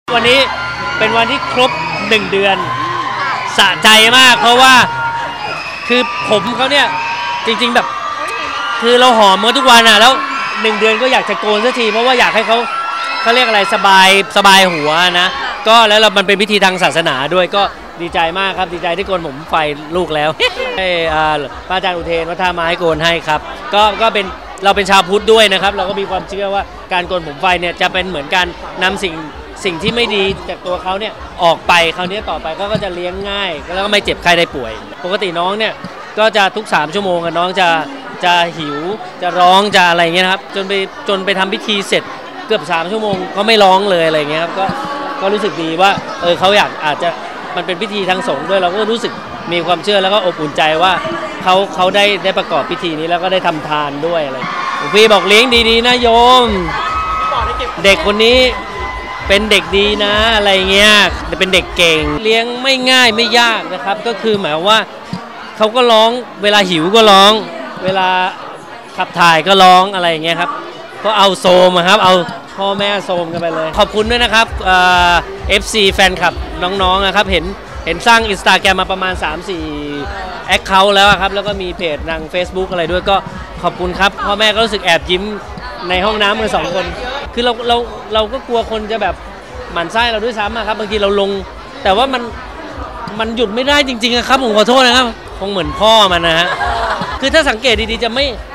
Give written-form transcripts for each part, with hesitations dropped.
วันนี้เป็นวันที่ครบ1 เดือนสะใจมากเพราะว่าคือผมเขาเนี่ยจริงๆแบบคือเราหอมมาทุกวันแล้ว1 เดือนก็อยากจะโกนสักทีเพราะว่าอยากให้เขาเรียกอะไรสบายหัวนะก็แล้วมันเป็นพิธีทางศาสนาด้วยก็ดีใจมากครับดีใจที่โกนผมไฟลูกแล้วให้พระอาจารย์อุเทนวัฒนาไม้โกนให้ครับก็เป็นเราเป็นชาวพุทธด้วยนะครับเราก็มีความเชื่อว่าการโกนผมไฟเนี่ยจะเป็นเหมือนการนำสิ่งที่ไม่ดีจากตัวเขาเนี่ยออกไปคราวนี้ต่อไปก็จะเลี้ยงง่ายแล้วก็ไม่เจ็บไข้ได้ป่วยปกติน้องเนี่ยก็จะทุก3 ชั่วโมงน้องจะหิวจะร้องจะอะไรเงี้ยครับจนไปทำพิธีเสร็จเกือบ3 ชั่วโมงเขาไม่ร้องเลยอะไรเงี้ยครับก็รู้สึกดีว่าเขาอาจจะมันเป็นพิธีทางสงฆ์ด้วยเราก็รู้สึกมีความเชื่อแล้วก็อบอุ่นใจว่าเขาได้ประกอบพิธีนี้แล้วก็ได้ทำทานด้วยอะไรพี่บอกเลี้ยงดีๆนะโยมเด็กคนนี้เป็นเด็กดีนะอะไรเงี้ยเป็นเด็กเก่งเลี้ยงไม่ง่ายไม่ยากนะครับก็คือหมายว่าเขาก็ร้องเวลาหิวก็ร้องเวลาขับถ่ายก็ร้องอะไรเงี้ยครับก็เอาโซมครับเอาพ่อแม่โซมกันไปเลยขอบคุณด้วยนะครับFC แฟนคลับน้องๆนะครับเห็นสร้าง Instagram มาประมาณ 3-4 แอคเคาท์แล้วครับแล้วก็มีเพจทาง Facebook อะไรด้วยก็ขอบคุณครับพ่อแม่ก็รู้สึกแอบยิ้มในห้องน้ำกัน2 คนคือเราก็กลัวคนจะแบบหมั่นไส้เราด้วยซ้ำครับบางทีเราลงแต่ว่ามันหยุดไม่ได้จริงๆครับผมขอโทษนะครับคงเหมือนพ่อมันนะฮะคือถ้าสังเกตดีๆจะ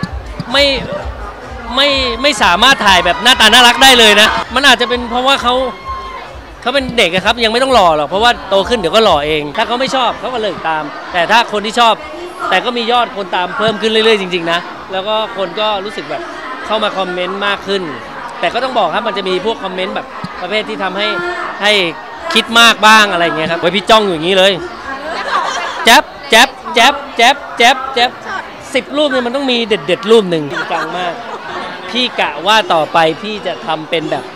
ไม่สามารถถ่ายแบบหน้าตาน่ารักได้เลยนะมันอาจจะเป็นเพราะว่าเขาเป็นเด็กครับยังไม่ต้องหล่อหรอกเพราะว่าโตขึ้นเดี๋ยวก็หล่อเองถ้าเขาไม่ชอบเขาก็เลิกตามแต่ถ้าคนที่ชอบแต่ก็มียอดคนตามเพิ่มขึ้นเรื่อยๆจริงๆนะแล้วก็คนก็รู้สึกแบบเข้ามาคอมเมนต์มากขึ้นแต่ก็ต้องบอกครับมันจะมีพวกคอมเมนต์แบบประเภทที่ทำให้คิดมากบ้างอะไรเงี้ยครับไว้พี่จ้องอย่างนี้เลยแจ๊บ10 รูปเนี่ยมันต้องมีเด็ดรูปหนึ่งจริงจังมากพี่กะว่าต่อไปพี่จะทำเป็นแบบ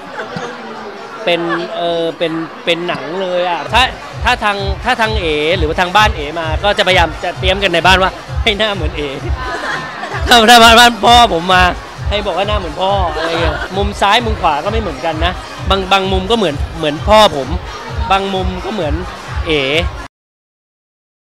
เป็นหนังเลยอ่ะถ้าทางเอหรือว่าทางบ้านเอมาก็จะพยายามจะเตรียมกันในบ้านว่าให้หน้าเหมือนเอถ้าบ้านพ่อผมมาให้บอกว่าหน้าเหมือนพ่ออะไรอย่างเงี้ยมุมซ้ายมุมขวาก็ไม่เหมือนกันนะบางมุมก็เหมือนพ่อผมบางมุมก็เหมือนเอ